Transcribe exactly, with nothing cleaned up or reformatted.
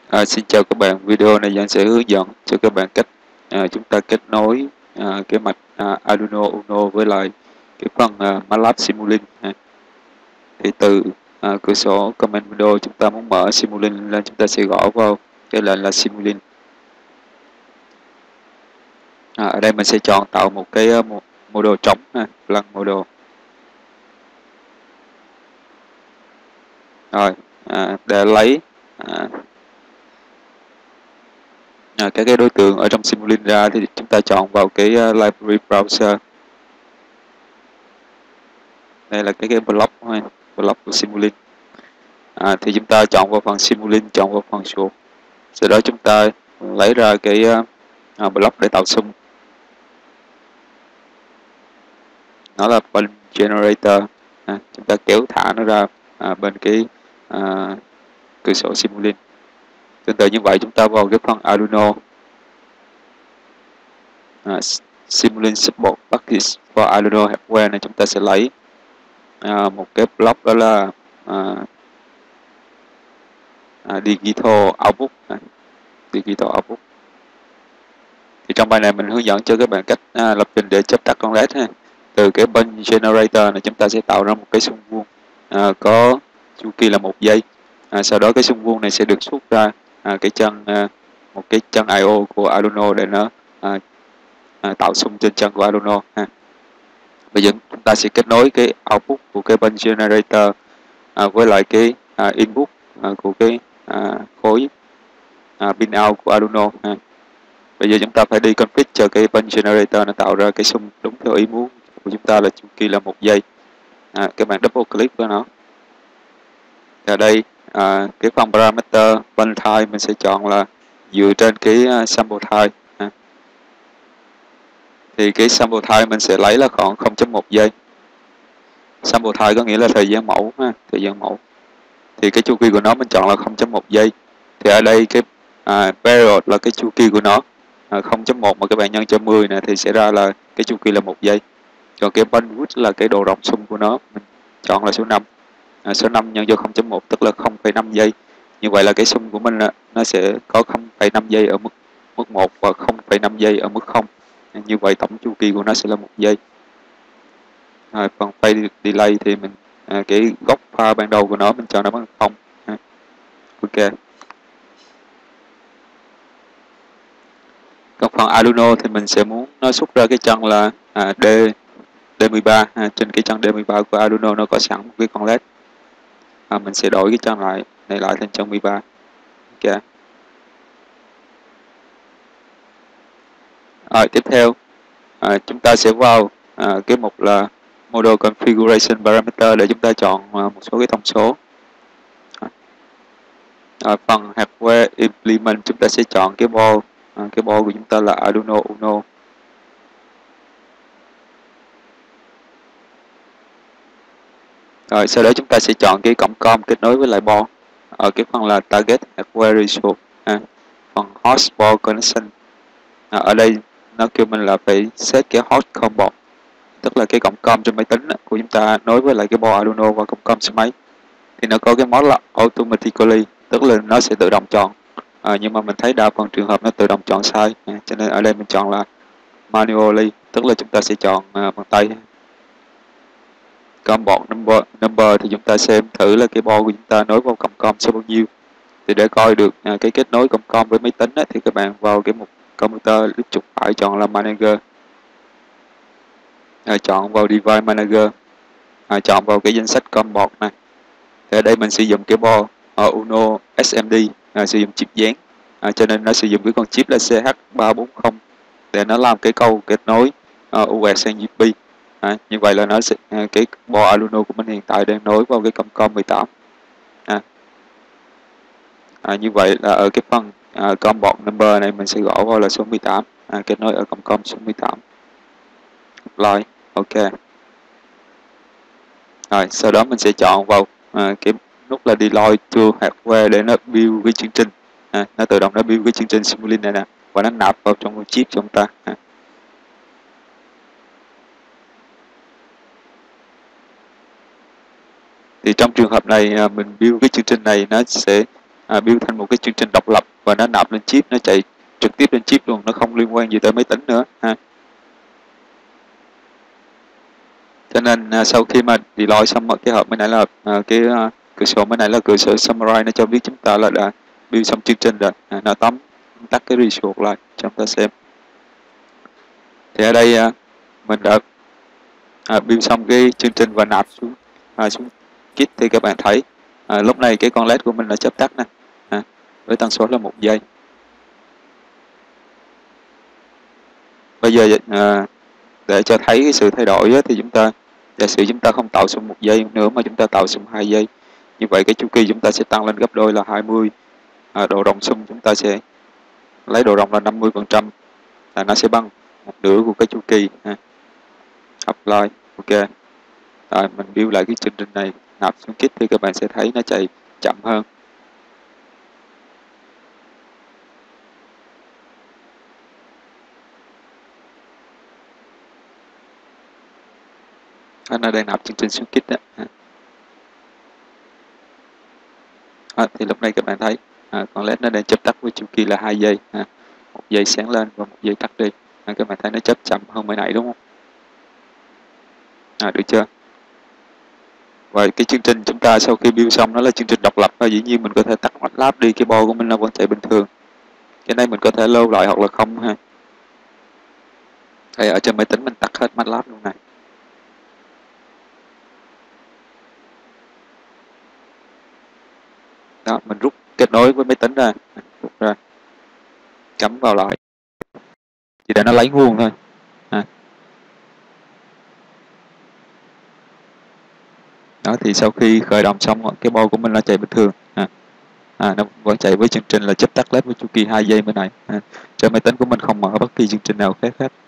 À, xin chào các bạn, video này Giang sẽ hướng dẫn cho các bạn cách à, chúng ta kết nối à, cái mạch à, Arduino Uno với lại cái phần à, MATLAB Simulink. Ha. Thì từ à, cửa sổ comment video chúng ta muốn mở Simulink lên, chúng ta sẽ gõ vào cái lệnh là Simulink. À, ở đây mình sẽ chọn tạo một cái uh, một model trống, ha, blank model. Rồi à, để lấy à, à, các cái đối tượng ở trong Simulink ra thì chúng ta chọn vào cái uh, library browser. Đây là cái cái block thôi, block của Simulink. À, thì chúng ta chọn vào phần Simulink, chọn vào phần chuột, sau đó chúng ta lấy ra cái uh, block để tạo xung, nó là pin generator. À, chúng ta kéo thả nó ra à, bên cái à, cửa sổ Simulink. Tương tự như vậy, chúng ta vào cái phần Arduino, à, Simulink support package for Arduino hardware này, chúng ta sẽ lấy à, một cái block, đó là à, à, digital output. À, digital output. Thì trong bài này mình hướng dẫn cho các bạn cách à, lập trình để chấp tắt con led ha. Từ cái pin generator này chúng ta sẽ tạo ra một cái xung vuông à, có chu kỳ là một giây. À, sau đó cái xung vuông này sẽ được xuất ra à, cái chân à, một cái chân i o của Arduino để nó à, à, tạo xung trên chân của Arduino ha. Bây giờ chúng ta sẽ kết nối cái output của cái pin generator à, với lại cái à, input à, của cái à, khối à, pin out của Arduino ha. Bây giờ chúng ta phải đi config cho cái pin generator nó tạo ra cái xung đúng theo ý muốn của chúng ta là chu kỳ là một giây. À, các bạn double click vào nó. Ở đây à, cái phần parameter pin time mình sẽ chọn là dựa trên cái uh, sample time. À. Thì cái sample time mình sẽ lấy là khoảng không chấm một giây. Sample time có nghĩa là thời gian mẫu ha, thời gian mẫu. Thì cái chu kỳ của nó mình chọn là không chấm một giây. Thì ở đây cái à, period là cái chu kỳ của nó. À, không chấm một mà các bạn nhân cho mười nè thì sẽ ra là cái chu kỳ là một giây. Còn cái bandwidth là cái độ rộng xung của nó, mình chọn là số năm. À, số năm nhân cho không chấm một tức là không phẩy năm giây. Như vậy là cái xung của mình nó sẽ có không phẩy năm giây ở mức mức một và không phẩy năm giây ở mức không. À, như vậy tổng chu kỳ của nó sẽ là một giây. À, phần phase delay thì mình à, cái góc pha ban đầu của nó mình cho nó bằng không. À, ok. Còn phần Arduino thì mình sẽ muốn nó xuất ra cái chân là à, D D mười ba. À, trên cái chân D mười ba của Arduino nó có sẵn một cái con led. À, mình sẽ đổi cái chân lại này lại thành chân mười ba. Ok. Rồi tiếp theo à, chúng ta sẽ vào à, cái mục là Model Configuration Parameter để chúng ta chọn à, một số cái thông số. À, phần Hardware Implement chúng ta sẽ chọn cái board. À, cái board của chúng ta là Arduino Uno. Rồi sau đó chúng ta sẽ chọn cái cổng com kết nối với lại board ở cái phần là Target Hardware Ratio. À, phần Host Board Connection. À, ở đây nó kêu mình là phải set cái host com board, tức là cái cổng com trên máy tính của chúng ta nối với lại cái board Arduino và cổng com trên máy. Thì nó có cái mode là Automatically, tức là nó sẽ tự động chọn. À, nhưng mà mình thấy đa phần trường hợp nó tự động chọn sai, à, cho nên ở đây mình chọn là Manually, tức là chúng ta sẽ chọn à, bằng tay. Com board number, number thì chúng ta xem thử là cái board của chúng ta nối vào cổng com số bao nhiêu. Thì để coi được à, cái kết nối cổng com với máy tính á, thì các bạn vào cái mục computer click chuột phải chọn là Manager. À, chọn vào Device Manager. À, chọn vào cái danh sách com board này. Thì ở đây mình sử dụng cái board uh, Uno ét em đê, à, sử dụng chip dán, à, cho nên nó sử dụng cái con chip là C H ba bốn không để nó làm cái câu kết nối uh, u ét sang u ét bê. À, như vậy là nó sẽ uh, cái board Arduino của mình hiện tại đang nối vào cái cổng com mười tám. À, à, như vậy là ở cái phần uh, com board number này mình sẽ gõ vào là số mười tám, à, kết nối ở cổng com số mười tám. Apply, ok. Rồi sau đó mình sẽ chọn vào à, cái nút là Deploy to Hardware để nó build cái chương trình. À, nó tự động nó build cái chương trình Simulink này nè và nó nạp vào trong cái chip của chúng ta. À. Thì trong trường hợp này à, mình build cái chương trình này nó sẽ à, build thành một cái chương trình độc lập và nó nạp lên chip, nó chạy trực tiếp lên chip luôn, nó không liên quan gì tới máy tính nữa ha. Cho nên à, sau khi mà deploy xong cái hộp bên này là à, cái à, cửa sổ bên này là cửa sổ summarize, nó cho biết chúng ta là đã build xong chương trình rồi. À, nó tóm tắt cái result lại cho chúng ta xem. Thì ở đây à, mình đã à, build xong cái chương trình và nạp xuống à, xuống kit. Thì các bạn thấy à, lúc này cái con led của mình là chớp tắt nè, à, với tần số là một giây. Bây giờ à, để cho thấy cái sự thay đổi á, thì chúng ta giả sử chúng ta không tạo xung một giây nữa mà chúng ta tạo xung hai giây, như vậy cái chu kỳ chúng ta sẽ tăng lên gấp đôi là hai mươi. À, độ rộng xung chúng ta sẽ lấy độ rộng là năm mươi phần trăm, là nó sẽ bằng một nửa của cái chu kỳ ha. Apply, ok. Rồi mình build lại cái chương trình này, nạp xuống kit thì các bạn sẽ thấy nó chạy chậm hơn. Nó đang nạp chương trình xuống kit đó. À, thì lúc này các bạn thấy à, con led nó đang chớp tắt với chu kỳ là hai giây, à, một giây sáng lên và một giây tắt đi. À, các bạn thấy nó chớp chậm hơn mới nãy đúng không? À, được chưa? Và cái chương trình chúng ta sau khi build xong nó là chương trình độc lập, và dĩ nhiên mình có thể tắt MATLAB đi, cái board của mình nó vẫn chạy bình thường. Cái này mình có thể lưu lại hoặc là không ha. Đây, ở trên máy tính mình tắt hết MATLAB luôn này. Đó, mình rút kết nối với máy tính ra, rút ra, cắm vào lại, chỉ để nó lấy nguồn thôi. À. Đó, thì sau khi khởi động xong cái board của mình nó chạy bình thường. À. À, nó vẫn chạy với chương trình là chớp tắt led với chu kỳ hai giây bên này. À. Trên máy tính của mình không mở bất kỳ chương trình nào khác hết.